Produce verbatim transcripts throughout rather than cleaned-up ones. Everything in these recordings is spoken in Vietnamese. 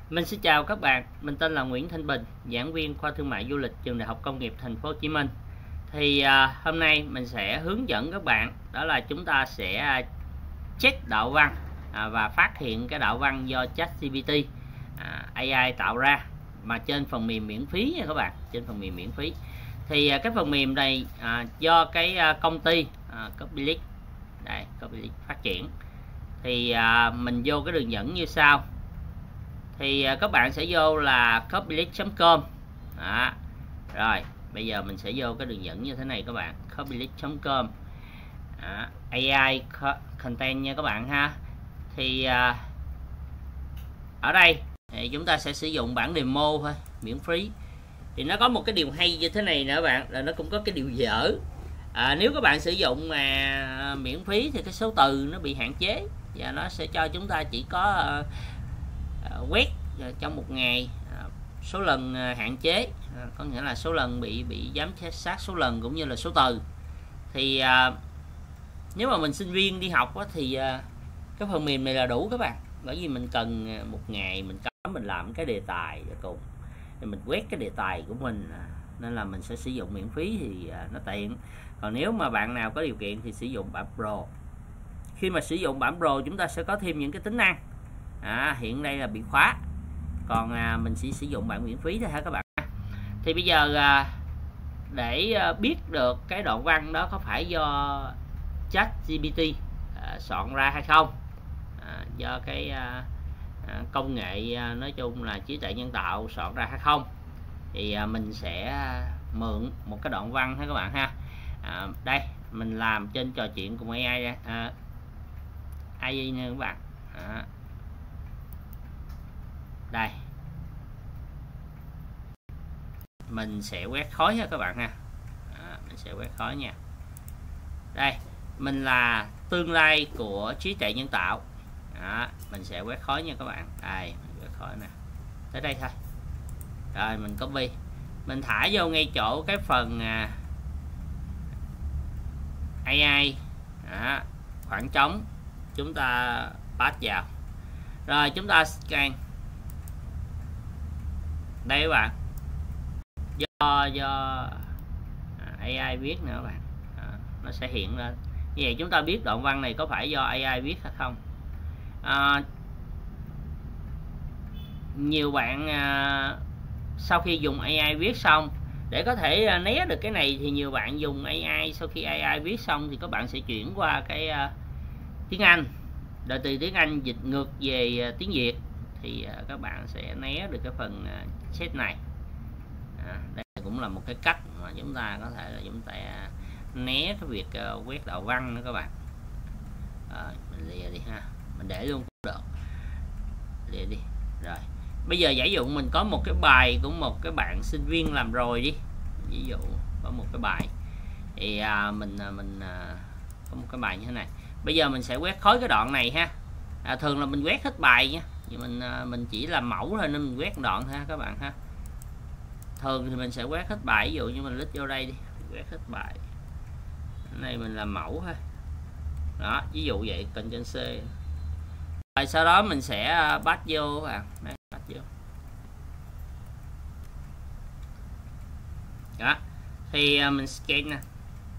Mình xin chào các bạn, mình tên là Nguyễn Thanh Bình, giảng viên khoa thương mại du lịch trường Đại học Công nghiệp Thành phố Hồ Chí Minh. Thì à, hôm nay mình sẽ hướng dẫn các bạn đó là chúng ta sẽ à, check đạo văn à, và phát hiện cái đạo văn do ChatGPT à, a i tạo ra mà trên phần mềm miễn phí nha các bạn, trên phần mềm miễn phí. Thì à, cái phần mềm này à, do cái à, công ty à, Copilist, đây Copilist phát triển. Thì à, mình vô cái đường dẫn như sau. Thì à, các bạn sẽ vô là copilist chấm com. Đó. Rồi bây giờ mình sẽ vô cái đường dẫn như thế này các bạn, copilist chấm com, a i content nha các bạn ha. Thì à, ở đây thì chúng ta sẽ sử dụng bản demo thôi, miễn phí. Thì nó có một cái điều hay như thế này nữa các bạn, là nó cũng có cái điều dở. À, nếu các bạn sử dụng mà miễn phí thì cái số từ nó bị hạn chế và nó sẽ cho chúng ta chỉ có uh, quét trong một ngày uh, số lần uh, hạn chế, uh, có nghĩa là số lần bị bị giám sát số lần cũng như là số từ. Thì uh, nếu mà mình sinh viên đi học á, thì uh, cái phần mềm này là đủ các bạn, bởi vì mình cần uh, một ngày mình có mình làm cái đề tài và cùng thì mình quét cái đề tài của mình, uh, nên là mình sẽ sử dụng miễn phí thì uh, nó tiện. Còn nếu mà bạn nào có điều kiện thì sử dụng bản Pro. Khi mà sử dụng bản Pro chúng ta sẽ có thêm những cái tính năng, à, hiện đây là bị khóa, còn à, mình sẽ sử dụng bản miễn phí thôi ha các bạn. Thì bây giờ à, để à, biết được cái đoạn văn đó có phải do ChatGPT à, soạn ra hay không, à, do cái à, à, công nghệ à, nói chung là trí tuệ nhân tạo soạn ra hay không, thì à, mình sẽ à, mượn một cái đoạn văn ha các bạn ha. À, đây mình làm trên trò chuyện cùng a i ra, à, a i nè các bạn. À, đây mình sẽ quét khói ha các bạn ha. À, mình sẽ quét khói nha. Đây mình là tương lai của trí tuệ nhân tạo. Đó, mình sẽ quét khói nha các bạn. Đây mình quét khói nè, tới đây thôi. Rồi mình copy, mình thả vô ngay chỗ cái phần à, a i. Đó, khoảng trống chúng ta pass vào, rồi chúng ta scan. Đây các bạn, do do a i viết nữa các bạn, à, nó sẽ hiện lên như vậy. Chúng ta biết đoạn văn này có phải do a i viết hay không. À, nhiều bạn à, sau khi dùng a i viết xong để có thể à, né được cái này thì nhiều bạn dùng a i, sau khi a i viết xong thì các bạn sẽ chuyển qua cái à, tiếng Anh, rồi từ tiếng Anh dịch ngược về à, tiếng Việt, thì à, các bạn sẽ né được cái phần à, set này. À, đây cũng là một cái cách mà chúng ta có thể là chúng ta né cái việc uh, quét đạo văn nữa các bạn. À, mình lìa đi ha, mình để luôn cũng được, lìa đi. Rồi bây giờ giả dụ mình có một cái bài của một cái bạn sinh viên làm rồi đi, ví dụ có một cái bài thì à, mình mình à, có một cái bài như thế này. Bây giờ mình sẽ quét khối cái đoạn này ha. À, thường là mình quét hết bài nha, nhưng mình à, mình chỉ làm mẫu thôi nên mình quét đoạn ha các bạn ha. Thường thì mình sẽ quét hết bài, ví dụ như mình lít vô đây đi, quét hết bài. Cái này mình làm mẫu thôi. Đó, ví dụ vậy, Ctrl C. Rồi sau đó mình sẽ bắt vô các bạn. Đây, bắt vô. Đó. Thì mình scan nè.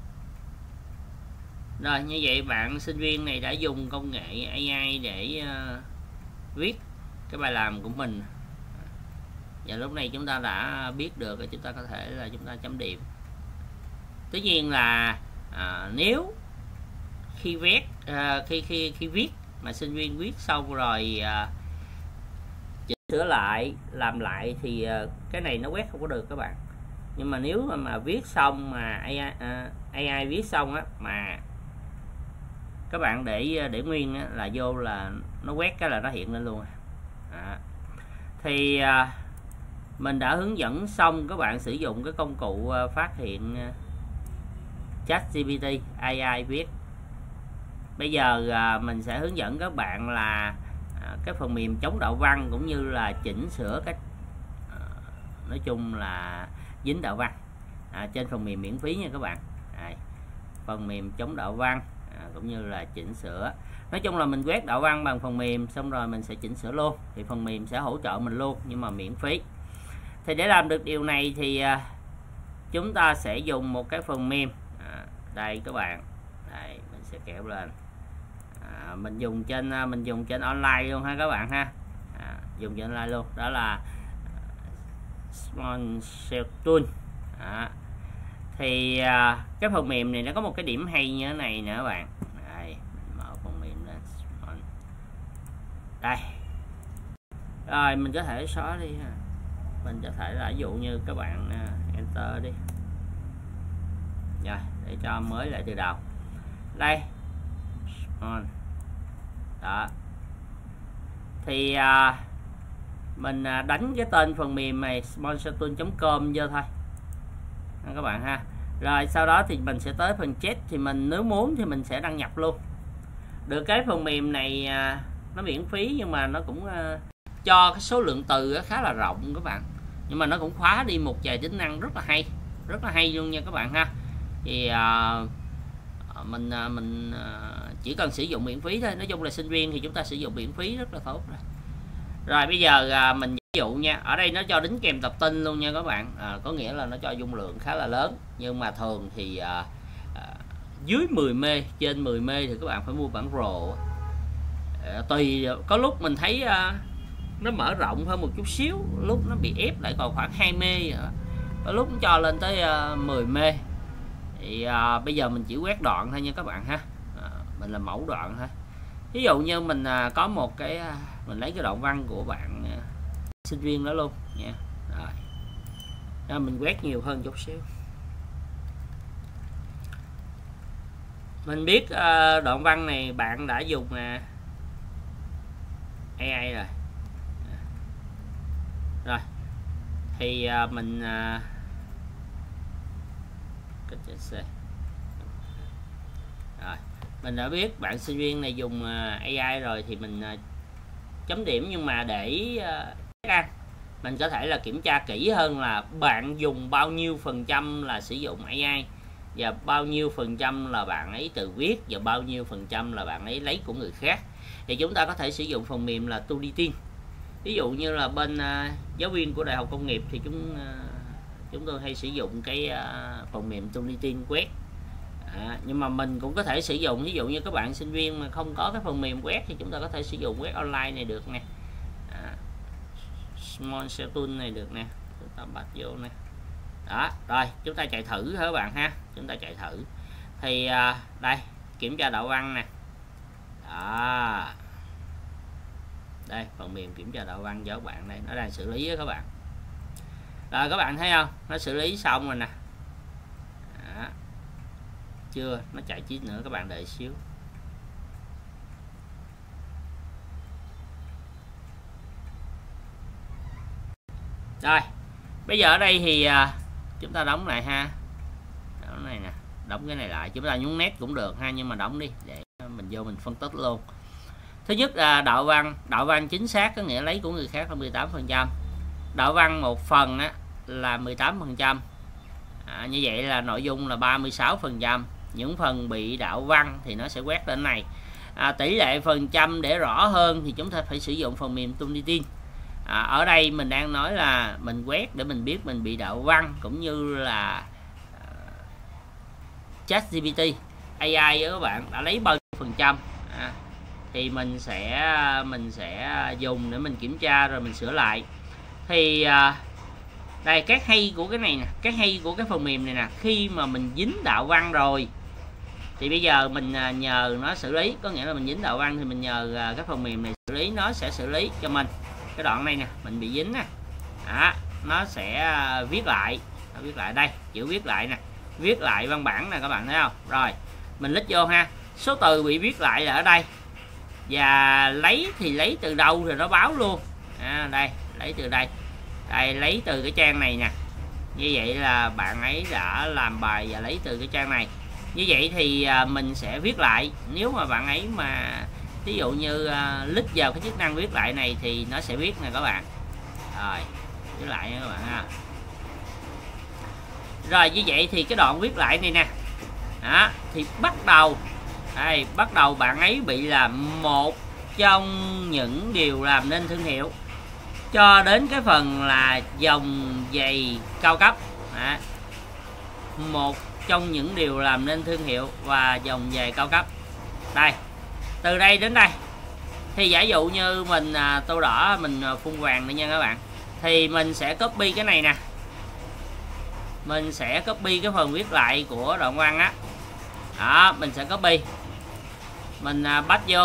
Rồi như vậy bạn sinh viên này đã dùng công nghệ a i để uh, viết cái bài làm của mình. Và lúc này chúng ta đã biết được rồi, chúng ta có thể là chúng ta chấm điểm. Tất nhiên là à, nếu khi viết à, khi khi khi viết mà sinh viên viết xong rồi à, chỉnh sửa lại làm lại thì à, cái này nó quét không có được các bạn. Nhưng mà nếu mà, mà viết xong mà a i, à, a i viết xong á mà các bạn để để nguyên á, là vô là nó quét cái là nó hiện lên luôn. À, thì à, mình đã hướng dẫn xong các bạn sử dụng cái công cụ phát hiện ChatGPT a i viết. Bây giờ mình sẽ hướng dẫn các bạn là cái phần mềm chống đạo văn cũng như là chỉnh sửa cách, nói chung là dính đạo văn à, trên phần mềm miễn phí nha các bạn. À, phần mềm chống đạo văn à, cũng như là chỉnh sửa. Nói chung là mình quét đạo văn bằng phần mềm xong rồi mình sẽ chỉnh sửa luôn, thì phần mềm sẽ hỗ trợ mình luôn nhưng mà miễn phí. Thì để làm được điều này thì à, chúng ta sẽ dùng một cái phần mềm, à, đây các bạn, đây mình sẽ kéo lên, à, mình dùng trên mình dùng trên online luôn ha các bạn ha, à, dùng trên online luôn, đó là Small Cell Tool. À, thì à, cái phần mềm này nó có một cái điểm hay như thế này nữa các bạn. Đây, mở phần mềm lên, đây rồi mình có thể xóa đi ha. Mình có thể là ví dụ như các bạn uh, enter đi rồi để cho mới lại từ đầu. Đây đó, thì uh, mình uh, đánh cái tên phần mềm này smallcelltool chấm com vô thôi đó, các bạn ha. Rồi sau đó thì mình sẽ tới phần chat, thì mình nếu muốn thì mình sẽ đăng nhập luôn được. Cái phần mềm này uh, nó miễn phí nhưng mà nó cũng uh, cho cái số lượng từ khá là rộng các bạn, nhưng mà nó cũng khóa đi một vài tính năng rất là hay, rất là hay luôn nha các bạn ha. Thì uh, mình uh, mình uh, chỉ cần sử dụng miễn phí thôi. Nói chung là sinh viên thì chúng ta sử dụng miễn phí rất là tốt rồi. Rồi bây giờ uh, mình ví dụ nha, ở đây nó cho đính kèm tập tin luôn nha các bạn, uh, có nghĩa là nó cho dung lượng khá là lớn, nhưng mà thường thì uh, uh, dưới mười mê, trên mười mê thì các bạn phải mua bản Pro. Uh, tùy, có lúc mình thấy uh, nó mở rộng hơn một chút xíu, lúc nó bị ép lại còn khoảng hai mê, có lúc cũng cho lên tới uh, mười mê. Thì uh, bây giờ mình chỉ quét đoạn thôi nha các bạn ha, uh, mình làm mẫu đoạn thôi. Ví dụ như mình uh, có một cái uh, mình lấy cái đoạn văn của bạn uh, sinh viên đó luôn nha. Rồi đó, mình quét nhiều hơn chút xíu. Mình biết uh, đoạn văn này bạn đã dùng uh, a i rồi. Rồi thì uh, mình uh, rồi mình đã biết bạn sinh viên này dùng uh, a i rồi thì mình uh, chấm điểm, nhưng mà để uh, mình có thể là kiểm tra kỹ hơn là bạn dùng bao nhiêu phần trăm là sử dụng a i, và bao nhiêu phần trăm là bạn ấy tự viết, và bao nhiêu phần trăm là bạn ấy lấy của người khác. Thì chúng ta có thể sử dụng phần mềm là Tulitin. Ví dụ như là bên uh, giáo viên của Đại học Công nghiệp thì chúng uh, chúng tôi hay sử dụng cái uh, phần mềm Tulitin quét. À, nhưng mà mình cũng có thể sử dụng, ví dụ như các bạn sinh viên mà không có cái phần mềm quét thì chúng ta có thể sử dụng quét online này được nè. À, smallcelltool này được nè, chúng ta bật vô nè. Đó, rồi chúng ta chạy thử các bạn ha, chúng ta chạy thử. Thì uh, đây kiểm tra đạo văn nè. Đó. Đây phần mềm kiểm tra đạo văn cho các bạn, đây nó đang xử lý đó các bạn. Rồi các bạn thấy không, nó xử lý xong rồi nè. Đó. Chưa, nó chạy chút nữa các bạn đợi xíu. Rồi bây giờ ở đây thì à, chúng ta đóng lại ha, đóng này nè, đóng cái này lại, chúng ta nhúng nét cũng được ha, nhưng mà đóng đi để mình vô mình phân tích luôn. Thứ nhất là đạo văn, đạo văn chính xác có nghĩa lấy của người khác là mười tám phần trăm, đạo văn một phần á, là mười tám phần trăm, à, như vậy là nội dung là ba mươi sáu phần trăm. Những phần bị đạo văn thì nó sẽ quét lên này. À, tỷ lệ phần trăm để rõ hơn thì chúng ta phải sử dụng phần mềm Tulitin. À, ở đây mình đang nói là mình quét để mình biết mình bị đạo văn, cũng như là uh, ChatGPT a i đó các bạn đã lấy bao nhiêu phần trăm. À, thì mình sẽ mình sẽ dùng để mình kiểm tra rồi mình sửa lại. Thì uh, đây cái hay của cái này nè, cái hay của cái phần mềm này nè, khi mà mình dính đạo văn rồi thì bây giờ mình nhờ nó xử lý, có nghĩa là mình dính đạo văn thì mình nhờ cái phần mềm này xử lý, nó sẽ xử lý cho mình cái đoạn này nè, mình bị dính nè. Đó, nó sẽ viết lại, nó viết lại đây, chữ viết lại nè, viết lại văn bản nè các bạn thấy không? Rồi mình lít vô ha, số từ bị viết lại là ở đây, và lấy thì lấy từ đâu thì nó báo luôn. À, đây lấy từ đây, đây lấy từ cái trang này nè, như vậy là bạn ấy đã làm bài và lấy từ cái trang này. Như vậy thì à, mình sẽ viết lại, nếu mà bạn ấy mà ví dụ như à, lít vào cái chức năng viết lại này thì nó sẽ viết nè các bạn. Rồi viết lại nha các bạn ha. Rồi như vậy thì cái đoạn viết lại này nè, đó, thì bắt đầu Đây, bắt đầu bạn ấy bị là một trong những điều làm nên thương hiệu, cho đến cái phần là dòng giày cao cấp. Đó. Một trong những điều làm nên thương hiệu và dòng giày cao cấp. Đây, từ đây đến đây thì giả dụ như mình à, tô đỏ, mình phun vàng nữa nha các bạn, thì mình sẽ copy cái này nè, mình sẽ copy cái phần viết lại của đoạn văn á. Đó, mình sẽ copy, mình à, bắt vô,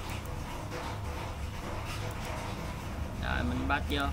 rồi mình bắt vô,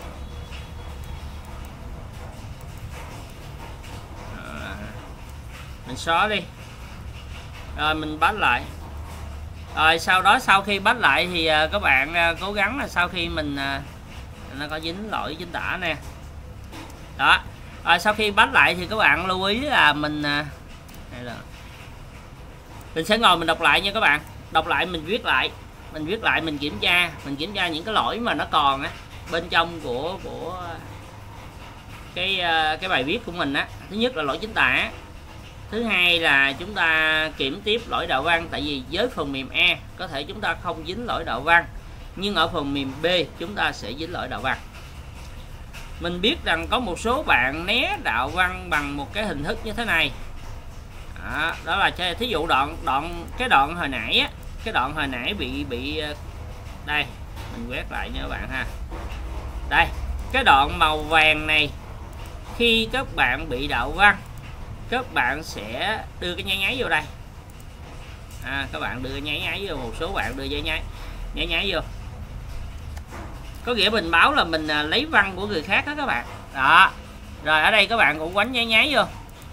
à, mình xóa đi, rồi mình bắt lại. Rồi sau đó sau khi bắt lại thì à, các bạn à, cố gắng là sau khi mình à, nó có dính lỗi chính tả nè. Đó. Rồi sau khi bắt lại thì các bạn lưu ý là mình à, đây là mình sẽ ngồi mình đọc lại nha các bạn. Đọc lại mình viết lại, mình viết lại mình kiểm tra, mình kiểm tra những cái lỗi mà nó còn á bên trong của của cái cái bài viết của mình á. Thứ nhất là lỗi chính tả, thứ hai là chúng ta kiểm tiếp lỗi đạo văn, tại vì với phần mềm A có thể chúng ta không dính lỗi đạo văn, nhưng ở phần mềm B chúng ta sẽ dính lỗi đạo văn. Mình biết rằng có một số bạn né đạo văn bằng một cái hình thức như thế này. Đó, đó là thí dụ đoạn đoạn cái đoạn hồi nãy á, cái đoạn hồi nãy bị bị đây, mình quét lại nha các bạn ha. Đây, cái đoạn màu vàng này khi các bạn bị đạo văn, các bạn sẽ đưa cái nháy nháy vô đây. À, các bạn đưa nháy nháy vô, một số bạn đưa nháy nháy nháy nháy vô. Có nghĩa mình báo là mình lấy văn của người khác đó các bạn. Đó. Rồi ở đây các bạn cũng quánh nháy nháy vô.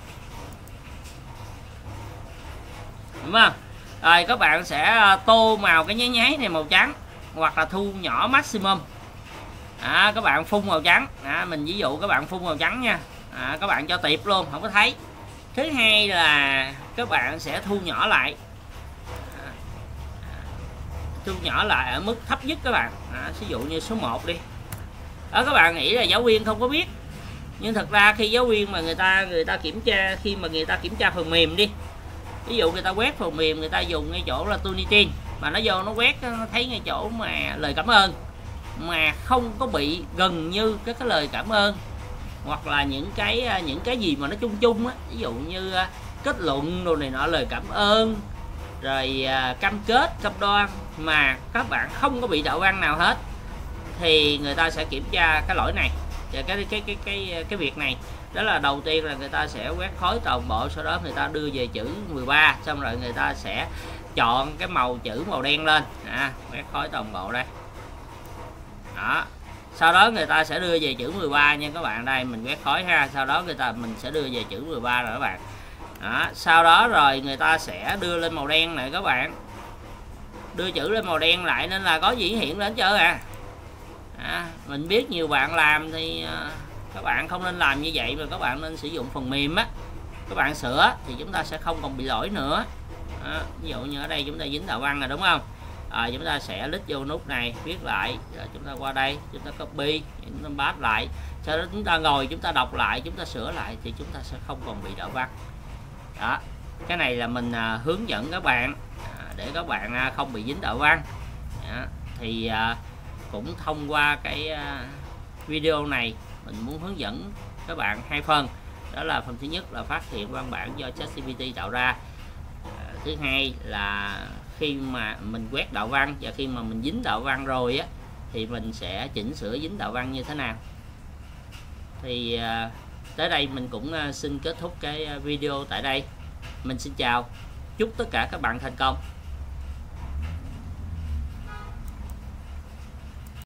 Đúng không? Rồi các bạn sẽ tô màu cái nháy nháy này màu trắng, hoặc là thu nhỏ maximum. À, các bạn phun màu trắng. À, mình ví dụ các bạn phun màu trắng nha. À, các bạn cho tiệp luôn, không có thấy. Thứ hai là các bạn sẽ thu nhỏ lại. À, thu nhỏ lại ở mức thấp nhất các bạn. À, ví dụ như số một đi. Đó, các bạn nghĩ là giáo viên không có biết, nhưng thật ra khi giáo viên mà người ta người ta kiểm tra, khi mà người ta kiểm tra phần mềm đi, ví dụ người ta quét phần mềm, người ta dùng ngay chỗ là Tunitin mà nó vô nó quét, nó thấy ngay chỗ mà lời cảm ơn mà không có bị gần như các cái lời cảm ơn, hoặc là những cái những cái gì mà nó chung chung á, ví dụ như kết luận đồ này nọ, lời cảm ơn, rồi cam kết, cam đoan, mà các bạn không có bị đạo văn nào hết, thì người ta sẽ kiểm tra cái lỗi này. Và cái cái cái cái cái việc này đó là đầu tiên là người ta sẽ quét khối toàn bộ, sau đó người ta đưa về chữ mười ba, xong rồi người ta sẽ chọn cái màu chữ màu đen lên, à, quét khối toàn bộ đây. Đó. Sau đó người ta sẽ đưa về chữ mười ba nha các bạn. Đây mình quét khối ha, sau đó người ta mình sẽ đưa về chữ mười ba rồi các bạn. Đó. Sau đó rồi người ta sẽ đưa lên màu đen này các bạn, đưa chữ lên màu đen lại, nên là có gì hiện lên chưa à. À, mình biết nhiều bạn làm thì uh, các bạn không nên làm như vậy, mà các bạn nên sử dụng phần mềm á, các bạn sửa thì chúng ta sẽ không còn bị lỗi nữa. À, ví dụ như ở đây chúng ta dính đạo văn rồi đúng không, à, chúng ta sẽ click vô nút này viết lại, rồi chúng ta qua đây chúng ta copy, chúng ta paste lại, sau đó chúng ta ngồi chúng ta đọc lại, chúng ta sửa lại thì chúng ta sẽ không còn bị đạo văn. Đó, cái này là mình uh, hướng dẫn các bạn à, để các bạn uh, không bị dính đạo văn. Đó. Thì uh, cũng thông qua cái video này mình muốn hướng dẫn các bạn hai phần. Đó là phần thứ nhất là phát hiện văn bản do ChatGPT tạo ra, thứ hai là khi mà mình quét đạo văn và khi mà mình dính đạo văn rồi á thì mình sẽ chỉnh sửa dính đạo văn như thế nào. Thì tới đây mình cũng xin kết thúc cái video tại đây. Mình xin chào, chúc tất cả các bạn thành công.